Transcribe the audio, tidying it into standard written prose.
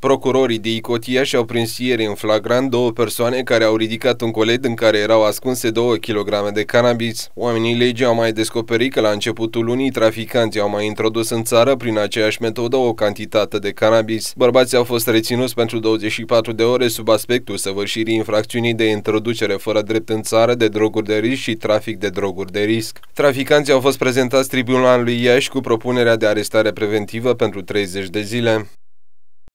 Procurorii de Icotia și-au prins ieri în flagrant două persoane care au ridicat un colet în care erau ascunse 2 kg de cannabis. Oamenii legii au mai descoperit că la începutul lunii traficanții au mai introdus în țară prin aceeași metodă o cantitate de cannabis. Bărbații au fost reținuți pentru 24 de ore sub aspectul săvârșirii infracțiunii de introducere fără drept în țară de droguri de risc și trafic de droguri de risc. Traficanții au fost prezentați tribunalului Iași cu propunerea de arestare preventivă pentru 30 de zile.